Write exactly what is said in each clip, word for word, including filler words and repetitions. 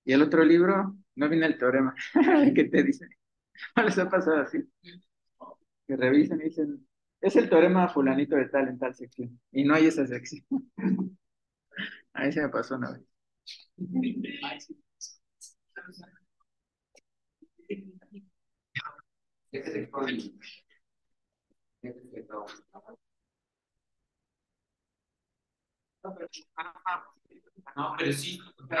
Y el otro libro, no viene el teorema, que te dice, no les ha pasado así, que revisen y dicen, es el teorema fulanito de tal en tal sección, y no hay esa sección. Ahí se me pasó una vez. No, pero sí.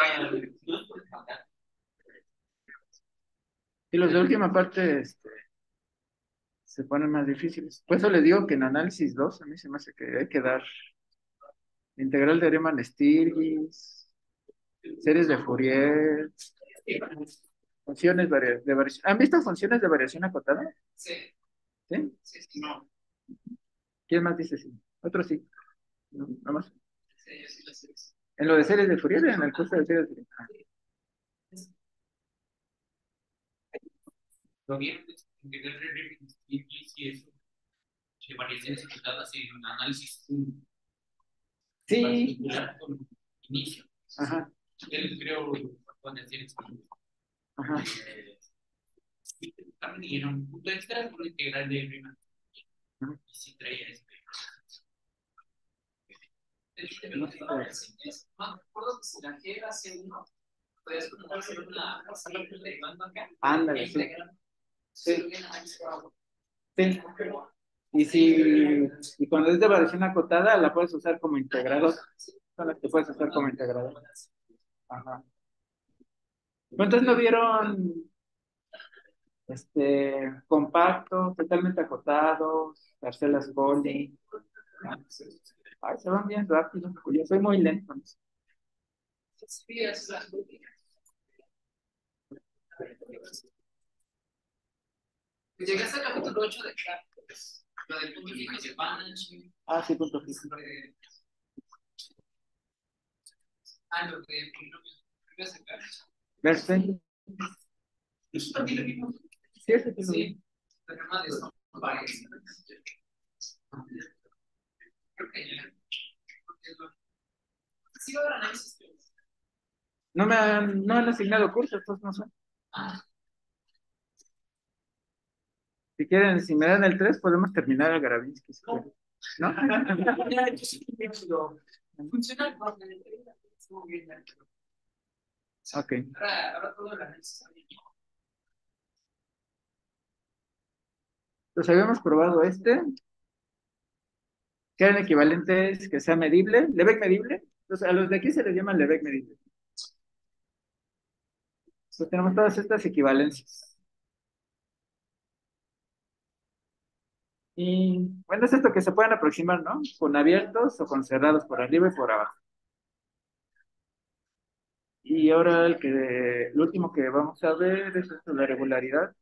Y los de última parte este, se ponen más difíciles. Por eso les digo que en análisis dos a mí se me hace que hay que dar integral de Riemann-Stieltjes, series de Fourier, funciones varia- de variación. ¿Han visto funciones de variación acotada? Sí, ¿Sí? sí, sí, no. ¿Quién más dice sí? Otro sí. ¿No? ¿Nada más? Sí, yo sí las sé. En lo de series de Fourier, en el curso de series de Fourier. Ah, Lo bien, integral de Riemann y eso, de variaciones ejecutadas en análisis sí, particular con inicio. ajá, Él creo pueden decir esto. ajá. Eh, también dijeron un punto extra con la integral de Riemann. Ajá. Y si traía este. No sé. No me acuerdo que si la G era C uno, puedes hacer una derivando acá. Ándale, sí. Sí, sí. Y si, y cuando es de variación acotada, la puedes usar como integrador. Son las que puedes usar como integrador. Ajá. ¿Cuántos no vieron este compactos, totalmente acotados, parcelas Colli? Ay, se van bien rápido. Yo soy muy lento. Sí, es la. Llegaste al capítulo ocho de Cálculos. Lo del punto fijo de Banach. Ah, sí, punto fijo. Ah, lo de polinomios. Verse. Eso también lo vimos. Sí, ese sí lo vi. Sí, el tema de eso. Varias. Creo que ya. Sí, ahora análisis. No me han, no han asignado cursos, entonces no sé. Ah, Si quieren, si me dan el tres podemos terminar el Garavinsky. Si quieren. ¿No? funciona con el estuvo bien. Ok. Ahora, ahora todo el análisis. Entonces habíamos probado este, que eran equivalentes que sea medible, Lebesgue medible. Entonces a los de aquí se les llama Lebesgue medible. Entonces tenemos todas estas equivalencias. Y bueno, es esto que se pueden aproximar, ¿no? Con abiertos o con cerrados por arriba y por abajo. Y ahora el que, el último que vamos a ver es esto, la regularidad.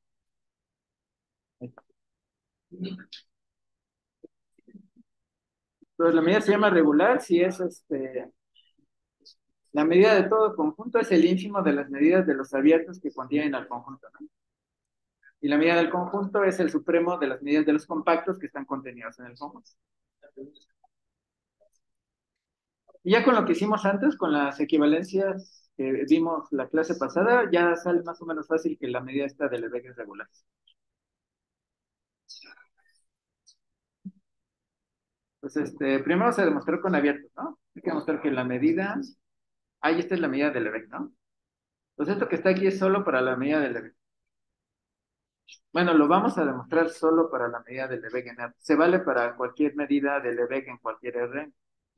Entonces la medida se llama regular si es este, la medida de todo conjunto es el ínfimo de las medidas de los abiertos que contienen al conjunto, ¿no? Y la medida del conjunto es el supremo de las medidas de los compactos que están contenidos en el conjunto. Y ya con lo que hicimos antes, con las equivalencias que vimos la clase pasada, ya sale más o menos fácil que la medida esta de Lebesgue es regular. Pues este, primero se demostró con abiertos, ¿no? Hay que demostrar que la medida, ahí esta es la medida de Lebesgue, ¿no? Pues esto que está aquí es solo para la medida de Lebesgue. Bueno, lo vamos a demostrar solo para la medida de Lebesgue en R. Se vale para cualquier medida de Lebesgue en cualquier R.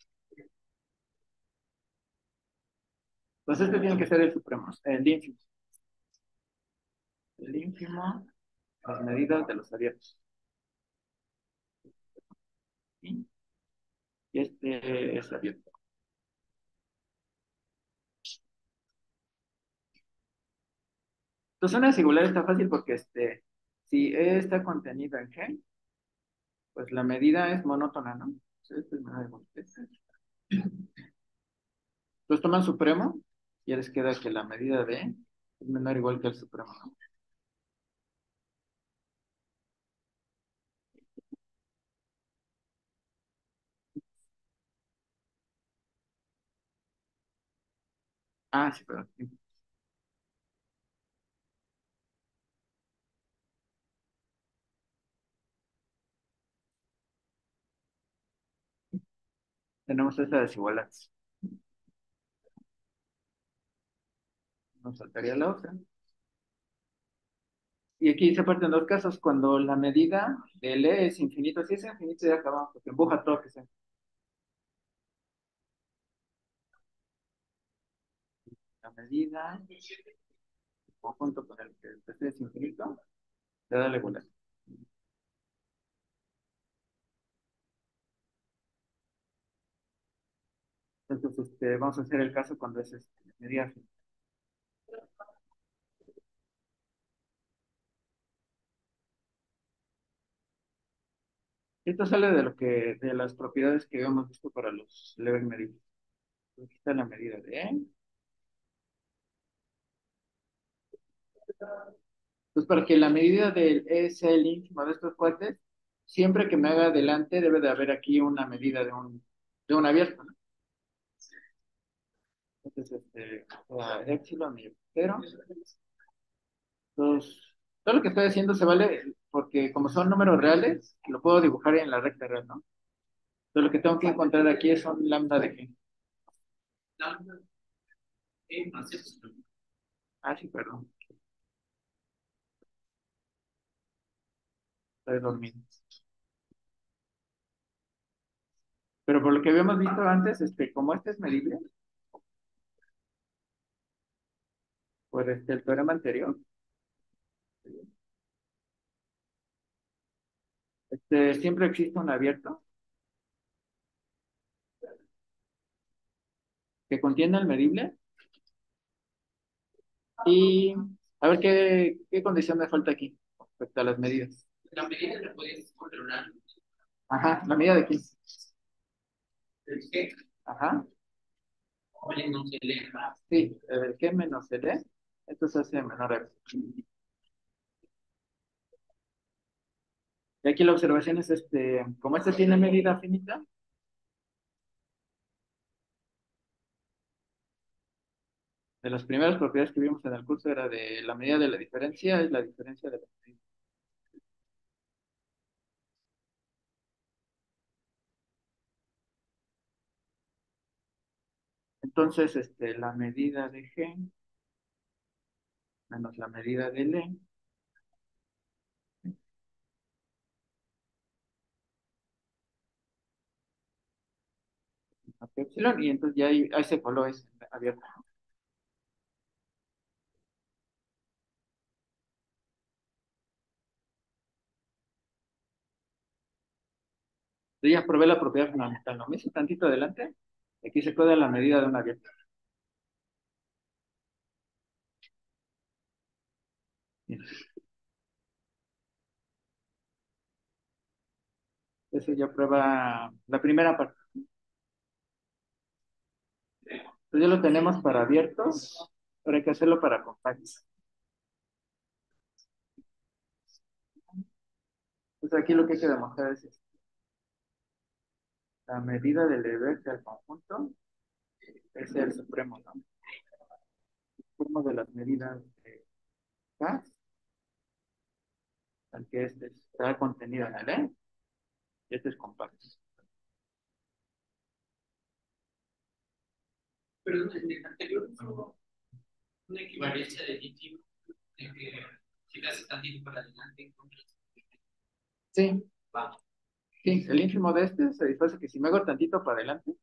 Pues este tiene que ser el supremo, el ínfimo. El ínfimo, las medidas de los abiertos. ¿Sí? Y este es abierto. Entonces una singular está fácil porque este, si E está contenido en G, pues la medida es monótona, ¿no? Entonces, este es menor igual que este. Entonces toman supremo y ya les queda que la medida de E es menor o igual que el supremo, ¿no? Ah, sí, perdón. tenemos esta desigualdad. Nos faltaría la otra. Y aquí se parten dos casos, cuando la medida de L es infinito, si es infinito ya acabamos, porque empuja todo que sea. La medida, en conjunto con el que el P C es infinito, te da la igualdad. Entonces, este, vamos a hacer el caso cuando es este, medida finita. Esto sale de lo que, de las propiedades que habíamos visto para los Lebesgue medibles. Aquí está la medida de E. Entonces, para que la medida del E sea el ínfimo de estos cuates, siempre que me haga adelante debe de haber aquí una medida de un, de un abierto, ¿no? Entonces, este, la epsilon y cero. Entonces, todo lo que estoy haciendo se vale porque como son números reales, lo puedo dibujar en la recta real, ¿no? Entonces, lo que tengo que encontrar aquí es un lambda de G. Lambda E más epsilon. Ah, sí, perdón. Estoy dormido. Pero por lo que habíamos visto antes, este, como este es medible, por este, el teorema anterior, este, siempre existe un abierto que contiene el medible y a ver qué, qué condición me falta aquí respecto a las medidas. La medida la puedes controlar. Ajá, la medida de aquí. El G Ajá, menos el E. sí, el G menos el E, esto se hace menor a epsilon. Y aquí la observación es, este, como este tiene medida finita, de las primeras propiedades que vimos en el curso era de la medida de la diferencia es la diferencia de la medida. Entonces, este, la medida de G menos la medida de L, epsilon, y entonces ya ahí, ahí se coló ese abierto. Entonces ya probé la propiedad fundamental, ¿no? Me hice tantito adelante, aquí se queda la medida de un abierto. Eso ya prueba la primera parte. Entonces ya lo tenemos para abiertos, pero hay que hacerlo para compactos. Entonces aquí lo que hay que demostrar es esto. La medida del Lebesgue del conjunto es el supremo, ¿no? El supremo de las medidas de K, al que este está contenido en el E, y este es compacto. Pero en el anterior hubo una equivalencia de tipo de que si le haces tantito para adelante, encuentras. Sí, Va. sí, el ínfimo de este se disfraza que si me hago tantito para adelante,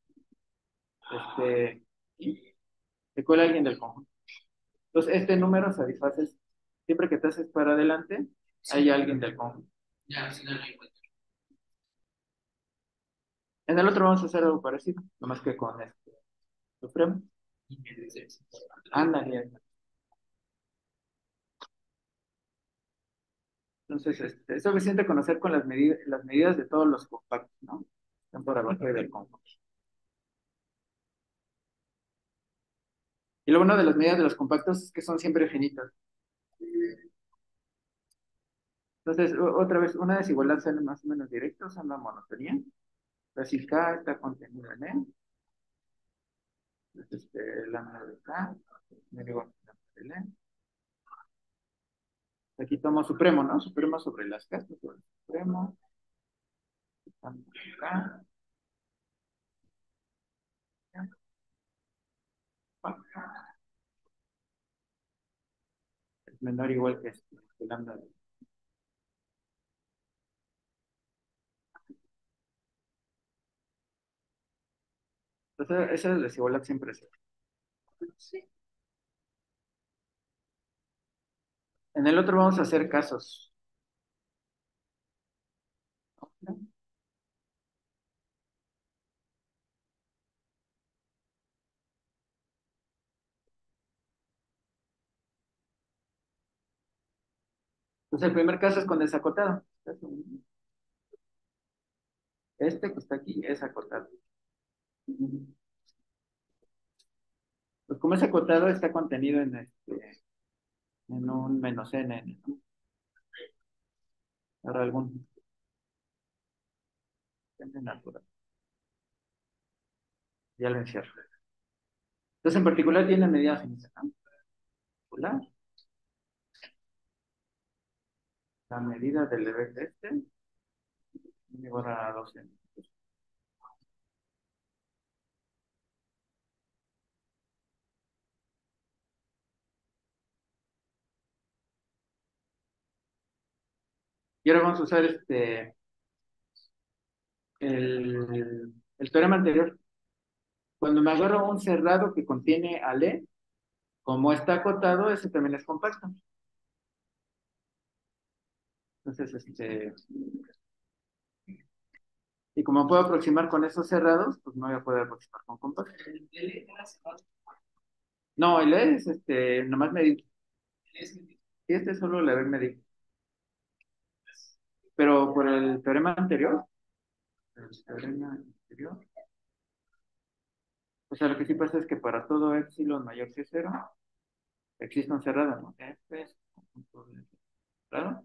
este, se cuela alguien del conjunto. Entonces, este número se disfraza siempre que te haces para adelante, hay alguien del conjunto. Ya, si no lo encuentro. En el otro vamos a hacer algo parecido, nomás que con este supremo. Ándale. Ándale. Entonces, este, es suficiente conocer con las medidas, las medidas de todos los compactos, ¿no? Están por abajo del conjunto. Y lo bueno de las medidas de los compactos es que son siempre finitas. Entonces, o- otra vez, una desigualdad sale más o menos directa, o sea, una monotonía. Entonces, si K está contenido en E, entonces, este, lambda de K, me digo lambda de L. Aquí tomo supremo, ¿no? Supremo sobre las K, sobre el supremo, lambda de K, Es menor o igual que este, que lambda. Entonces, esa desigualdad siempre es. En el otro vamos a hacer casos. Entonces, el primer caso es con desacotado. Este que está aquí es acotado. Pues como es acotado, está contenido en, este, en un menos n, ¿no? Ahora algún n natural. Ya lo encierro. Entonces, en particular tiene medida finita, ¿no? Particular, la medida del efecto este es igual a doce. Y ahora vamos a usar este, el, el teorema anterior. Cuando me agarro un cerrado que contiene ale, como está acotado, ese también es compacto. Entonces, este, y como puedo aproximar con esos cerrados, pues no voy a poder aproximar con compacto. No, el E es este, nomás medir. Y este es solo el haber medido. Pero por el teorema anterior, el teorema anterior, o sea, lo que sí pasa es que para todo epsilon mayor que cero, existe un cerrado, ¿no? F es un conjunto de cerrado,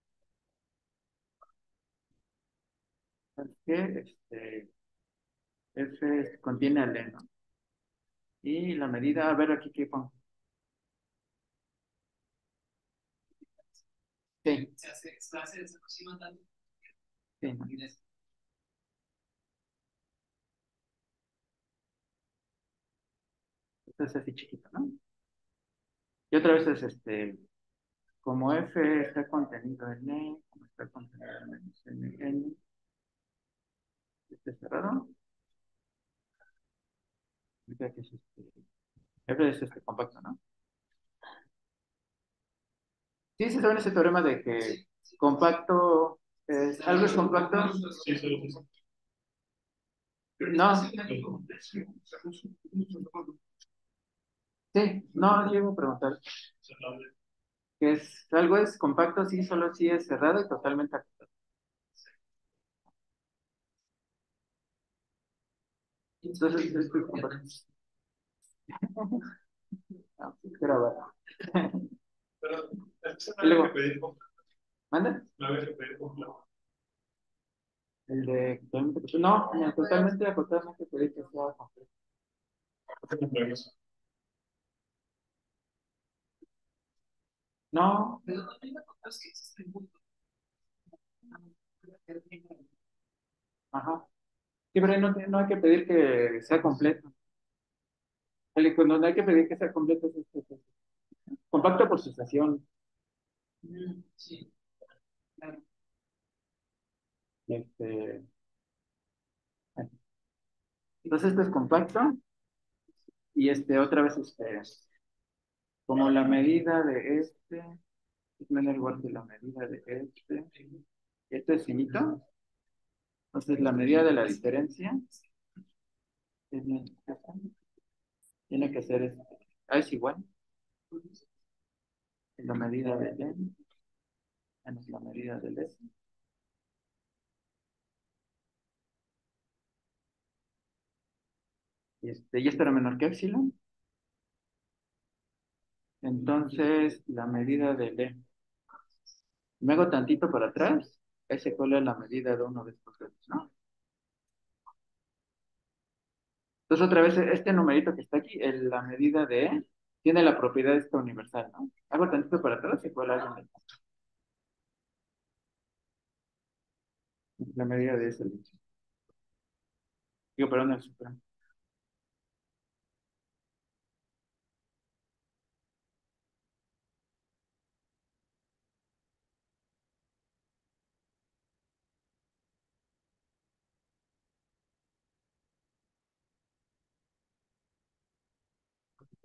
que este, F contiene al E, ¿no? Y la medida, a ver aquí qué pongo. Sí, Se hace, se hace, se aproxima tanto. sí, ¿no? Esto es así chiquito, ¿no? Y otra vez es este, como F está contenido en E, como está contenido en menos N, N, este cerrado, significa que es este, F es este compacto, ¿no? Sí, se sabe ese teorema de que compacto es, algo es compacto. Sí, sí, sí. No, sí, no, yo iba a preguntar que es, algo es compacto, sí, solo si es cerrado y totalmente acotado. Entonces, es compacto. No, pero bueno. Pero eso Y no había luego, que pedir completo. ¿manda? No había que pedir completo. El de totalmente acotado. No, en el totalmente acotado no te pedí que sea completo. No, Pero no hay una cosa que existe mucho. ajá. Sí, pero ahí no, no hay que pedir que sea completo. El- Cuando no hay que pedir que sea completo es este, este, compacto por sucesión. Mm, sí, claro. Este, entonces este es compacto y este otra vez este, como la medida de este es menor o igual que la medida de este, este es finito, entonces la medida de la diferencia tiene, tiene que ser este, A es igual que la medida de N menos la medida del S. Y, este, y esto era menor que epsilon, entonces la medida del E. Me hago tantito para atrás, ese cuál es la medida de uno de estos dos, ¿no? Entonces, otra vez, este numerito que está aquí, el- la medida de E, tiene la propiedad esta universal, ¿no? Hago tantito para atrás y cuál hago la medida de ese. Digo, perdón, el supremo.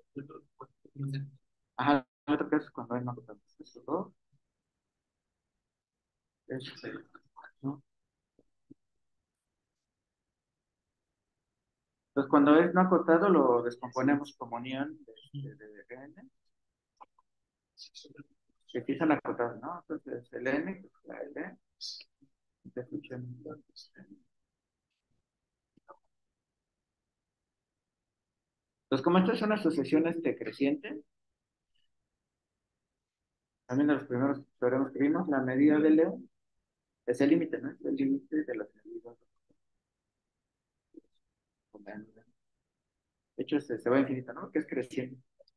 Ajá, el otro caso es cuando hay no acotado. Eso todo es, eh, ¿no? Entonces, cuando es no acotado, lo descomponemos como unión de, de, de N, que aquí son acotados, ¿no? Entonces, el N, que es la L, de función. Entonces, como esta es una asociación este, creciente, también de los primeros teoremas que vimos, la medida de Leo es el límite, ¿no? Es el límite de las medidas con la N. De hecho, se, se va a infinito, ¿no? Que es creciente.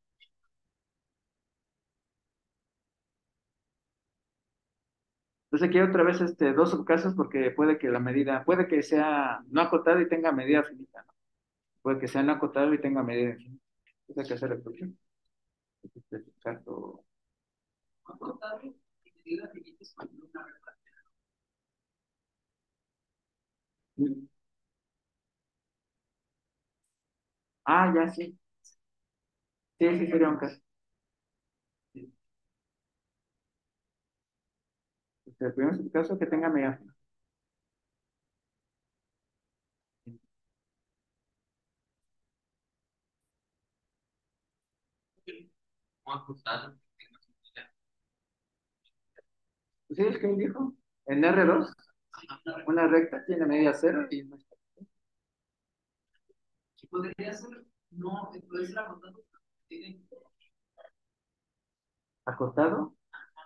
Entonces, aquí otra vez este, dos subcasos porque puede que la medida, puede que sea no acotada y tenga medida finita, ¿no? Puede que sea no acotado y tenga medida infinita. Entonces, hay que hacer el próximo. Este es el caso. Ah, ya sí. Sí, sí, sería un caso. Sí. Este, el primer subcaso que tenga medida finita. Pues sí, es que él dijo, en R dos, una recta tiene medida cero y no está Podría ser, no, puede ser agotado. acotado.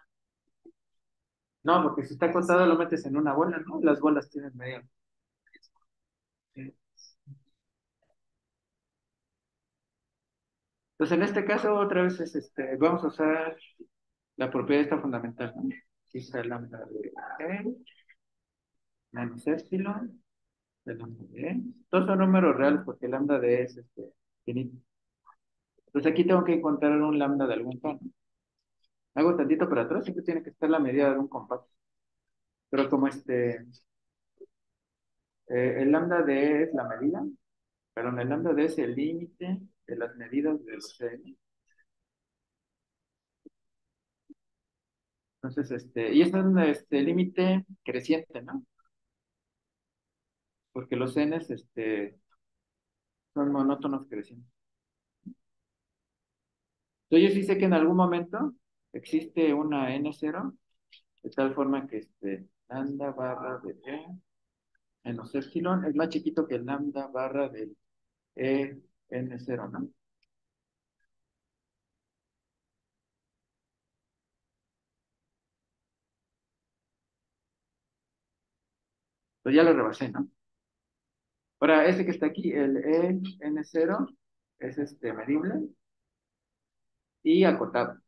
No, porque si está acotado lo metes en una bola, ¿no? Las bolas tienen medida. Sí. Entonces, en este caso, otra vez es este, vamos a usar la propiedad esta fundamental, ¿no? Aquí está el lambda de E menos epsilon de lambda de E. Todos son números reales porque el lambda de E es este, finito. Entonces, aquí tengo que encontrar un lambda de algún tono. Hago tantito para atrás, siempre tiene que estar la medida de un compacto. Pero como este, eh, el lambda de E es la medida, perdón, el lambda de E es el límite de las medidas de los C N. Entonces, este, y es un este, límite creciente, ¿no? Porque los Ns este, son monótonos crecientes. Entonces, yo sí sé que en algún momento existe una N cero, de tal forma que este, lambda barra de E menos epsilon es más chiquito que el lambda barra del E N cero, ¿no? Entonces ya lo rebasé, ¿no? Ahora, este que está aquí, el E N cero, es este, medible y acotado.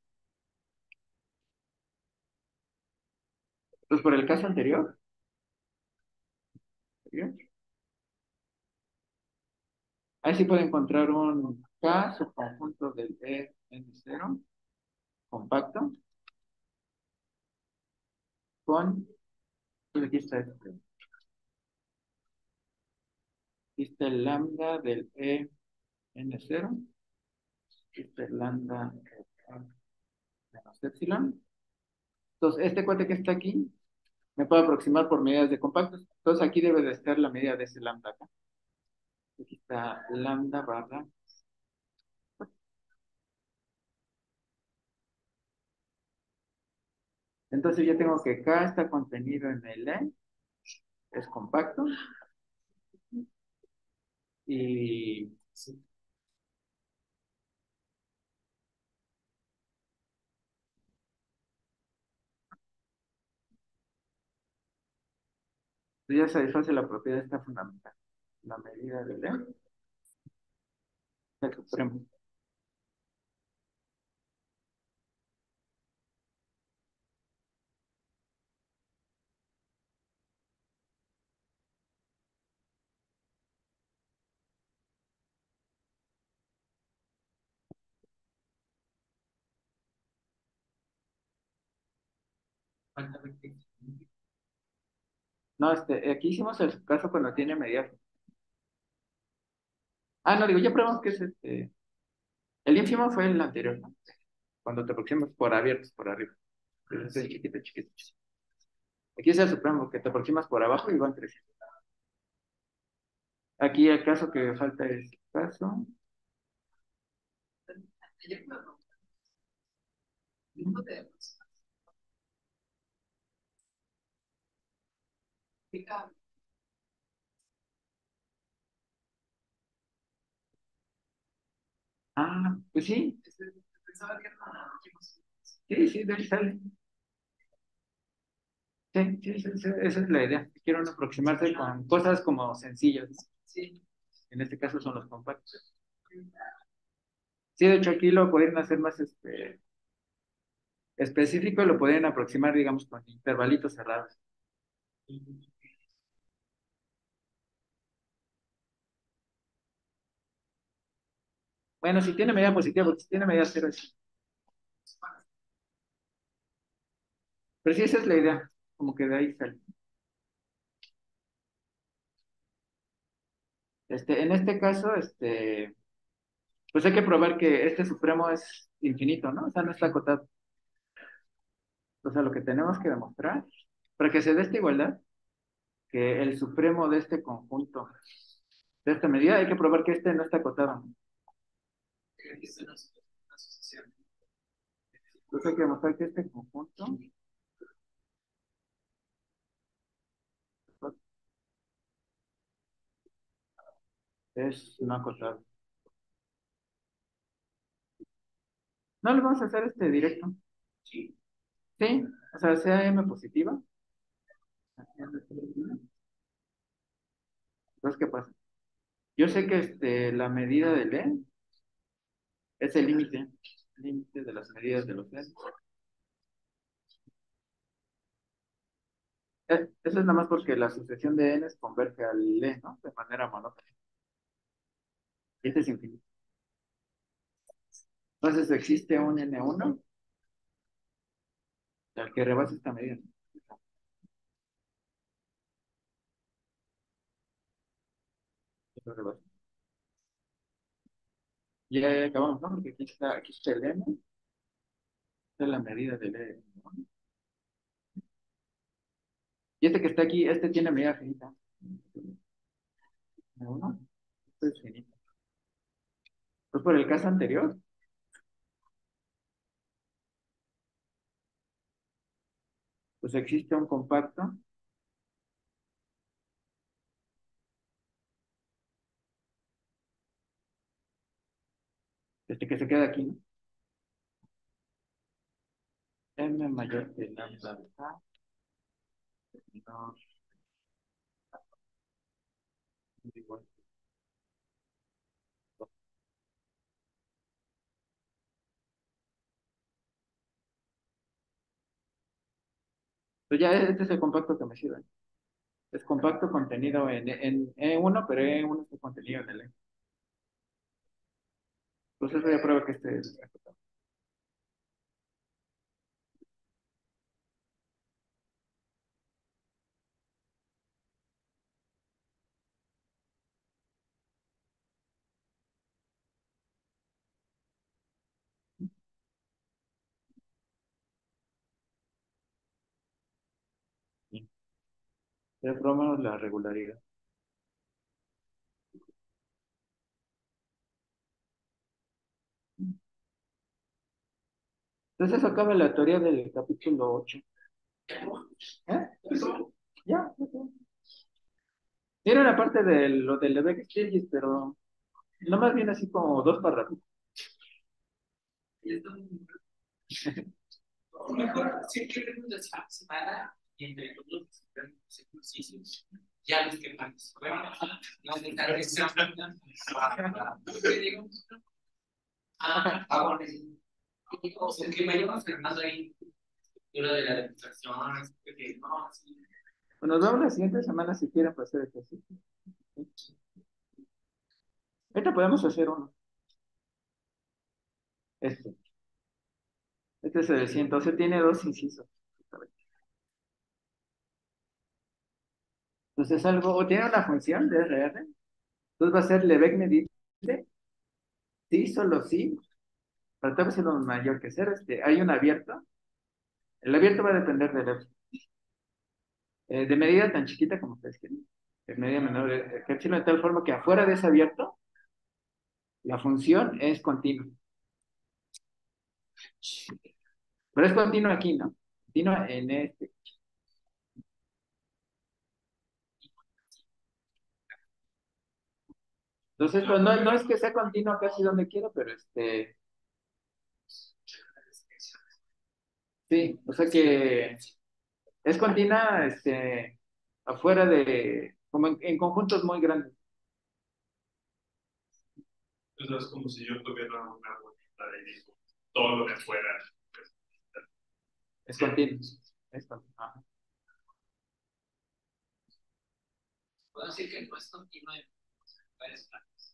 Entonces, por el caso anterior, ¿sí? Ahí sí puede encontrar un K, subconjunto del E N cero, compacto, con, pues aquí está este, aquí está el lambda del E N cero, aquí está el lambda eh, menos epsilon. Entonces, este cuate que está aquí, me puedo aproximar por medidas de compactos. Entonces, aquí debe de estar la medida de ese lambda acá. Aquí está lambda barra. Entonces, yo tengo que K está contenido en el E, es compacto, y ya satisface la propiedad esta fundamental. La medida del E, el supremo. No, este, aquí hicimos el caso cuando tiene medida. Ah, no, digo, ya probamos que es este. El ínfimo fue el anterior, ¿no? Cuando te aproximas por abiertos, por arriba. Entonces es chiquito, chiquito, chiquito. Aquí es el supremo, que te aproximas por abajo y van creciendo. Aquí el caso que falta es caso. Ah, pues sí, sí, sí, de ahí sale. Sí, sí, sí, sí, esa es la idea. Quiero aproximarse con cosas como sencillas, ¿no? En este caso son los compactos. Sí, de hecho aquí lo pueden hacer más este, específico, lo pueden aproximar, digamos, con intervalitos cerrados. Bueno, si tiene medida positiva, porque si tiene medida cero, es- pero sí, esa es la idea, como que de ahí sale. Este, en este caso, este, pues hay que probar que este supremo es infinito, ¿no? O sea, no está acotado. O sea, lo que tenemos que demostrar, para que se dé esta igualdad, que el supremo de este conjunto, de esta medida, hay que probar que este no está acotado. Entonces hay que demostrar que este conjunto es no acotado. No le vamos a hacer este directo. Sí, o sea, sea M positiva. Entonces, ¿qué pasa? Yo sé que este, la medida del E es el límite, el límite de las medidas de los E. Eh, Eso es nada más porque la sucesión de N converge al E, ¿no? De manera monótona. Y este es infinito. Entonces existe un N uno al que rebasa esta medida. Lo rebasa. Ya acabamos, ¿no? Porque aquí está, aquí está el N, esta es la medida del E, ¿no? Y este que está aquí, este tiene medida finita. N uno, esto es finito. Pues por el caso anterior, pues existe un compacto, este que se queda aquí, ¿no? M mayor que lambda A, no, es igual. Pues ya este es el compacto que me sirve. Es compacto contenido en, en E uno, pero E uno está contenido en el E. Pues eso ya prueba que este es. Ya probamos la regularidad. Entonces eso acaba la teoría del capítulo ocho. ¿Eh? Ya. Era una parte de lo del Lebesgue-Stiglitz, pero no más bien así como dos párrafos. Mejor siempre preguntas a la semana y entre todos los ejercicios, ya los que participaron, no de tal vez. Ah, ah, bueno, el que me lleva Fernando ahí, lo de la demostración, que no, así. Bueno, nos vemos la siguiente semana si quieren para hacer ejercicio. Ahorita podemos hacer uno. Este. Este es el ciento doce, tiene dos incisos. Entonces algo, o tiene una función de R R. Entonces va a ser Lebesgue medible, sí, solo sí, para tal vez lo mayor que ser, este, hay un abierto. El abierto va a depender del epsilon. Eh, de medida tan chiquita como ustedes quieren. De medida menor eh, que epsilon, de tal forma que afuera de ese abierto, la función es continua. Pero es continua aquí, ¿no? Continua en este. Entonces, pues, no, no es que sea continua casi donde quiero, pero este, sí, o sea que es continua, este, afuera de, como en, en conjuntos muy grandes. Entonces es como si yo tuviera una bolita y digo, todo lo de afuera. Es continuo. Es continuo. Ajá. Puedo decir que no es continuo en varias partes.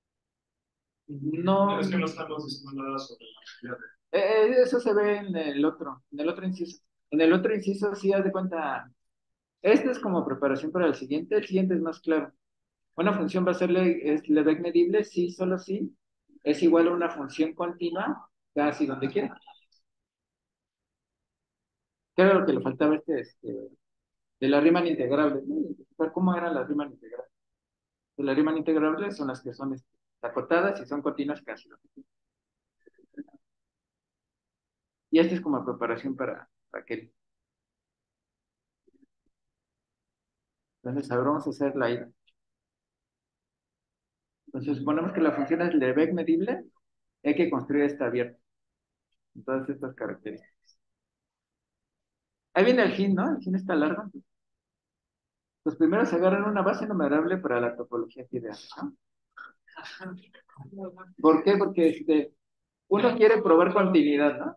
No. Pero es que no estamos diciendo nada sobre la realidad. Eh, eso se ve en el otro, en el otro inciso. En el otro inciso, sí, haz de cuenta. Este es como preparación para el siguiente. El siguiente es más claro. Una función va a ser le, es Lebesgue medible si, solo si es igual a una función continua casi donde quiera. ¿Qué era lo que le faltaba este, este de la Riemann integrable? ¿No? Identificar cómo eran las Riemann integrables. De las Riemann integrables son las que son este, acotadas y son continuas casi donde quiera. Y esta es como preparación para, para aquel. Entonces, ahora vamos a hacer la ida. Entonces, suponemos que la función es Lebesgue medible, hay que construir esta abierta. En todas estas características. Ahí viene el hin, ¿no? El hin está largo. Los primeros agarran una base numerable para la topología ideal, ¿no? ¿Por qué? Porque este, uno quiere probar continuidad, ¿no?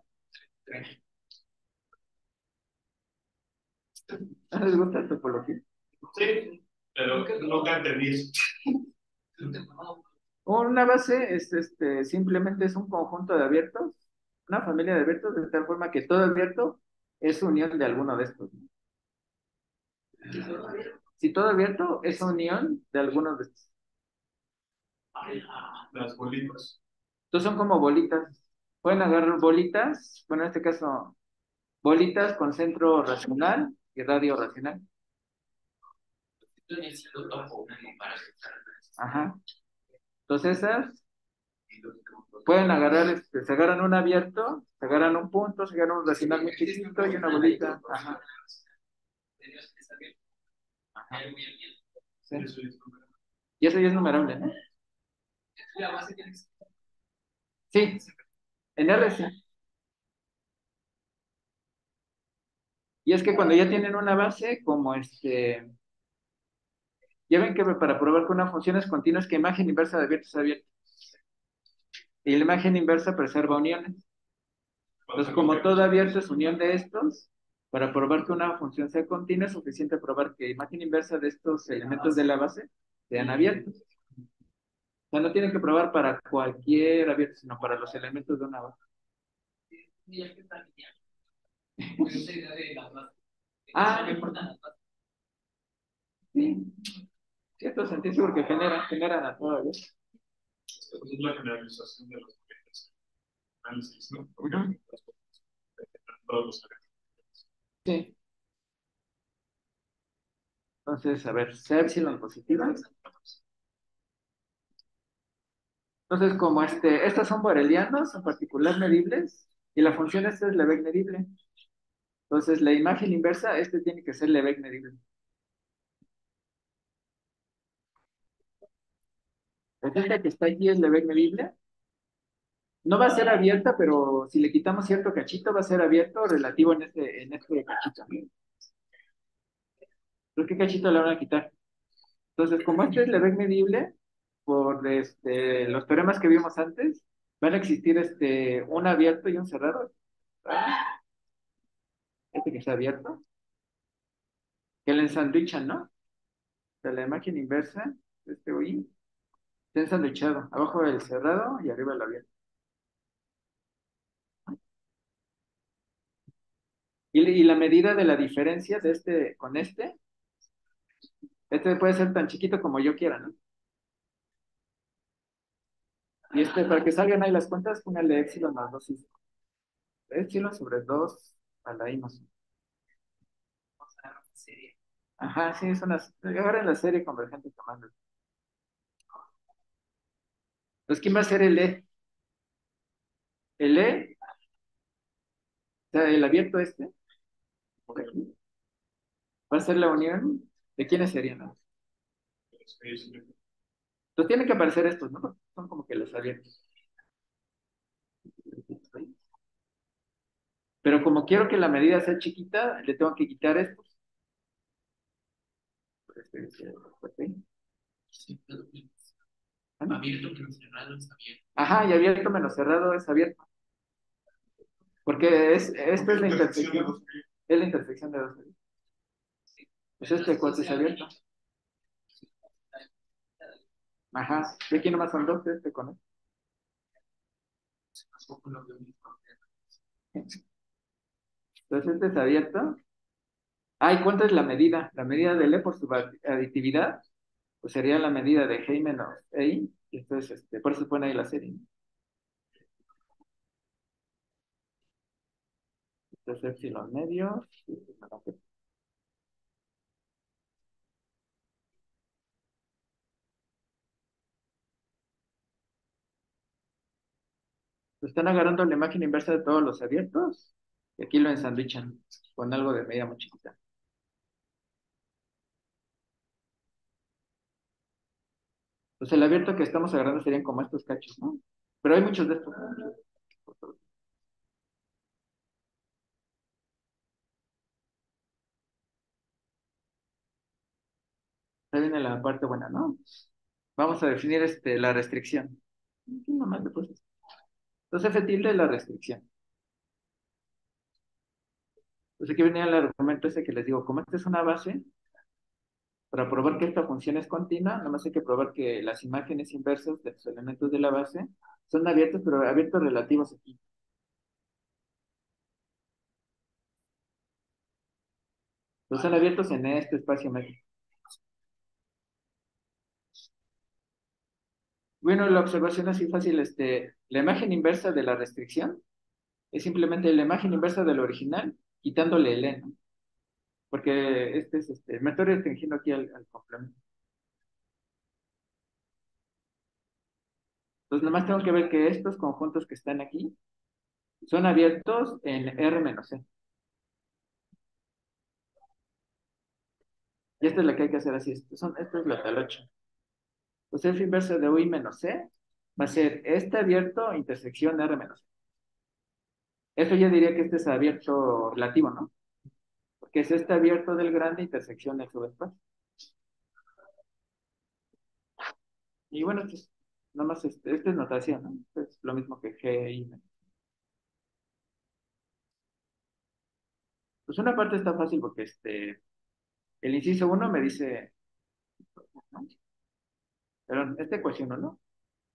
¿No les gusta la topología? Sí, pero nunca entendí eso. Una base es este, simplemente es un conjunto de abiertos, una familia de abiertos, de tal forma que todo abierto es unión de alguno de estos, ¿no? Si todo abierto es unión de alguno de estos. Las bolitas. Entonces son como bolitas. Pueden agarrar bolitas, bueno, en este caso, bolitas con centro racional y radio racional. Yo necesito topo una comparación. Ajá. Entonces esas pueden agarrar, este, se agarran un abierto, se agarran un punto, se agarran un racional muy chiquito y una bolita. Ajá. Ajá. Sí. Y eso ya es numerable, ¿no? Sí, en R sí. Y es que cuando ya tienen una base, como este, ya ven que para probar que una función es continua es que imagen inversa de abierto es abierto. Y la imagen inversa preserva uniones. Entonces, como todo abierto es unión de estos, para probar que una función sea continua es suficiente probar que imagen inversa de estos elementos de la base sean abiertos. O sea, no tienen que probar para cualquier abierto, sino para los elementos de una base. Ah, sí, cierto sentido, porque generan, generan a todo abierto. Es la generalización de los análisis, ¿no? Uh-huh. Todos los Sí. Entonces, a ver, C epsilon positiva. Entonces, como este, estas son borelianos, en particular medibles, y la función esta es Lebesgue medible. Entonces, la imagen inversa, este tiene que ser Lebesgue medible. Esta que está aquí es Lebesgue medible. No va a ser abierta, pero si le quitamos cierto cachito, va a ser abierto relativo en este, en este cachito. ¿Pero qué cachito le van a quitar? Entonces, como este es Lebesgue medible, por este, los teoremas que vimos antes, van a existir este, un abierto y un cerrado. Este que está abierto, que le ensandwichan, ¿no? De la imagen inversa, este hoy, está ensandwichado, abajo el cerrado y arriba el abierto. Y, y la medida de la diferencia de este con este, este puede ser tan chiquito como yo quiera, ¿no? Y este, para que salgan ahí las cuentas, póngale epsilon más dos i. Epsilon sobre dos a la i más uno. Vamos a ver una serie. Ajá, sí, es una. Agarren la serie convergente tomando. Entonces, ¿quién va a ser el E? El E, o sea, el abierto este, ok, va a ser la unión de quiénes serían, ¿no? Entonces tienen que aparecer estos, ¿no? Son como que los abiertos. Pero como quiero que la medida sea chiquita, le tengo que quitar estos. Este, este, este. Sí, pero pues, ¿Ah? abierto menos cerrado es abierto. Ajá, y abierto menos cerrado es abierto. Porque es, esta es la intersección. Es la intersección de dos. Pues este cuate es abierto. Ajá, y aquí nomás son dos, este con Tampoco lo veo muy este. Entonces este es abierto. Ah, ¿y cuánto es la medida? La medida de E por su aditividad, pues sería la medida de G menos E, y entonces, este, por eso se pone ahí la serie, ¿no? Entonces, epsilon medio, están agarrando la imagen inversa de todos los abiertos, y aquí lo ensandwichan con algo de medida muy chiquita. Entonces, el abierto que estamos agarrando serían como estos cachos, ¿no? Pero hay muchos de estos, ¿no? Ahí viene la parte buena, ¿no? Vamos a definir este, la restricción. Aquí nomás le puse esto. Entonces, F tilde es la restricción. Entonces, aquí venía el argumento ese que les digo, como esta es una base, para probar que esta función es continua, nada más hay que probar que las imágenes inversas de los elementos de la base son abiertos, pero abiertos relativos aquí. Entonces, son abiertos en este espacio métrico. Bueno, la observación así fácil, este, la imagen inversa de la restricción es simplemente la imagen inversa del original, quitándole el e, ¿no? Porque este es, este, me estoy restringiendo aquí al, al complemento. Entonces, nada más tengo que ver que estos conjuntos que están aquí son abiertos en R menos C. Y esta es la que hay que hacer así. Esto, son, esto es la tal ocho. Entonces, F inversa de U I menos C va a ser este abierto intersección R menos C. Eso yo diría que este es abierto relativo, ¿no? Porque es este abierto del grande intersección del subespacio. Y bueno, esto es, nada más este, esta es notación, ¿no? Es lo mismo que G I. Pues una parte está fácil porque este, el inciso uno me dice, ¿no? Pero esta ecuación no, ¿no?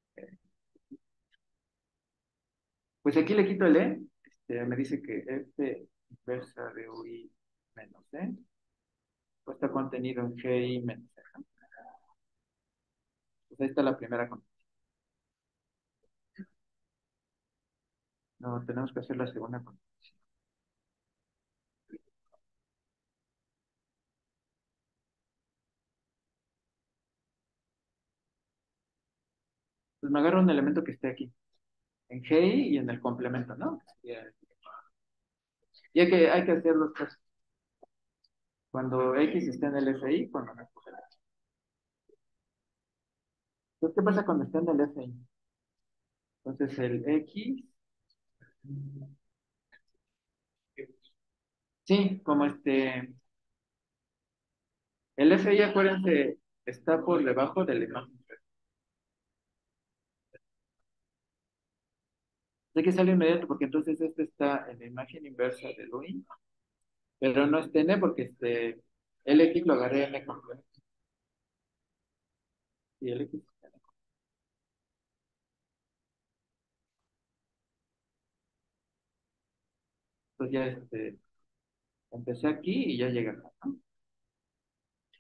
Pues aquí le quito el E, este, me dice que F inversa de U I menos C pues está contenido en G I menos C, ¿no? Pues ahí está la primera condición. No, tenemos que hacer la segunda condición. Pues me agarro un elemento que esté aquí, en G I y en el complemento, ¿no? Y y hay que, hay que hacer los casos. Cuando X está en el F I, cuando no está en el F I. Entonces, ¿qué pasa cuando está en el F I? Entonces, el X, sí, como este, el F I, acuérdense, está por debajo de la imagen. Hay que sale inmediato porque entonces este está en la imagen inversa del U I, pero no es N porque este, el X lo agarré en N complemento. Y el X está en N. Entonces ya este, empecé aquí y ya llegué acá, ¿no?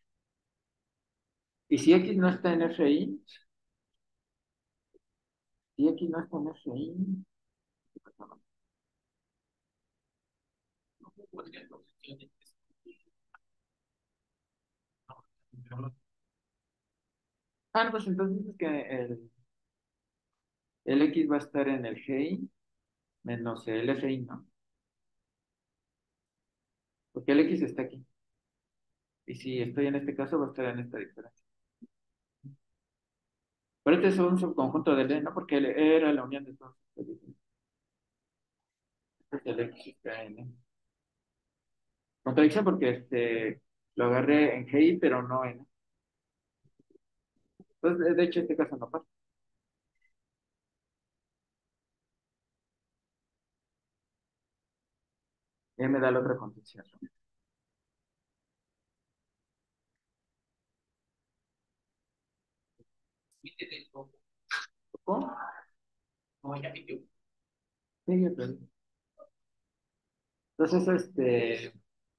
Y si X no está en F I, Y aquí no está en ese ahí. Ah, no, pues entonces es que el, el X va a estar en el G I menos el F I, ¿no? Porque el X está aquí. Y si estoy en este caso, va a estar en esta diferencia. Pero este es un subconjunto del E, ¿no? Porque el E era la unión de todos. Este es el X está en E. Contradicción porque este, lo agarré en G I, pero no en E. Entonces, de de hecho, este caso no pasa. Ya me da la otra condición. ¿Cómo? No, ya pidió. Sí, ya perdí. Entonces, este,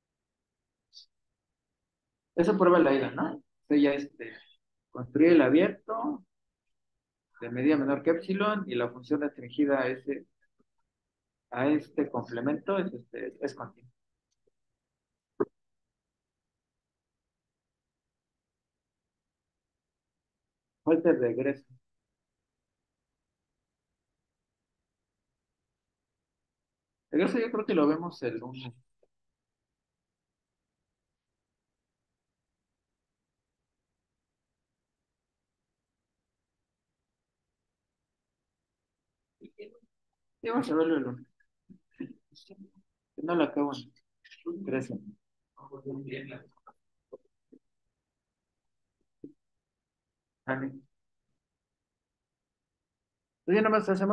eso prueba la ida, ¿no? Entonces ya este, construye el abierto de medida menor que epsilon y la función restringida a ese, a este complemento es, este, es continua. Falta el regreso. Regreso yo creo que lo vemos el lunes. Sí, vamos a verlo el lunes. No lo acabo. Gracias. Vale. Entonces ya nada más hacemos